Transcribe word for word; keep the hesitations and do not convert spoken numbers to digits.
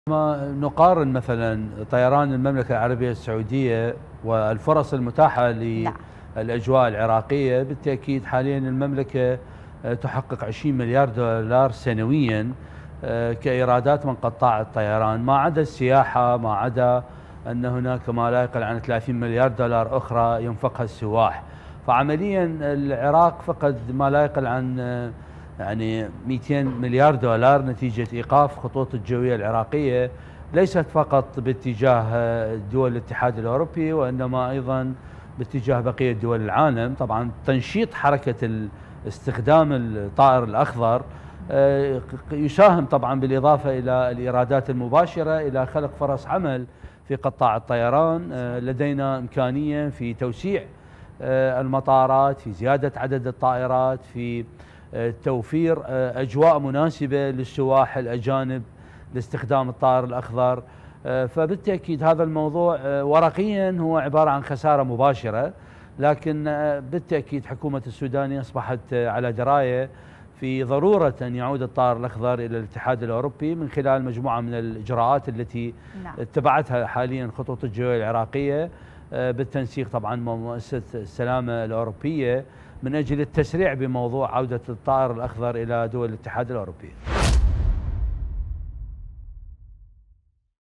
ما نقارن مثلا طيران المملكة العربية السعودية والفرص المتاحة نعم. للأجواء العراقية، بالتأكيد حاليا المملكة تحقق عشرين مليار دولار سنويا كإيرادات من قطاع الطيران، ما عدا السياحة، ما عدا أن هناك ما لا يقل عن ثلاثين مليار دولار أخرى ينفقها السواح. فعمليا العراق فقد ما لا يقل عن يعني مئتين مليار دولار نتيجة إيقاف خطوط الجوية العراقية، ليست فقط باتجاه دول الاتحاد الأوروبي وإنما أيضا باتجاه بقية دول العالم. طبعا تنشيط حركة استخدام الطائر الأخضر يساهم طبعا بالإضافة إلى الإيرادات المباشرة إلى خلق فرص عمل في قطاع الطيران. لدينا إمكانية في توسيع المطارات، في زيادة عدد الطائرات، في توفير أجواء مناسبة للسواح الأجانب لاستخدام الطائر الأخضر. فبالتأكيد هذا الموضوع ورقيا هو عبارة عن خسارة مباشرة، لكن بالتأكيد حكومة السوداني أصبحت على دراية في ضرورة أن يعود الطائر الأخضر إلى الاتحاد الأوروبي من خلال مجموعة من الإجراءات التي نعم. اتبعتها حاليا خطوط الجوية العراقية بالتنسيق طبعا مع مؤسسة السلامة الأوروبية من أجل التسريع بموضوع عودة الطائر الأخضر إلى دول الاتحاد الأوروبي.